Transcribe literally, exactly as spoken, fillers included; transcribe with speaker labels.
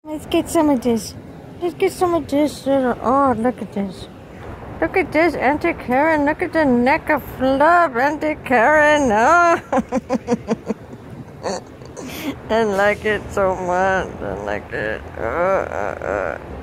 Speaker 1: Let's get some of this. Let's get some of this. Oh, look at this. Look at this, Auntie Karen. Look at the neck of love, Auntie Karen. Oh. I like it so much. I like it. Oh, uh, uh.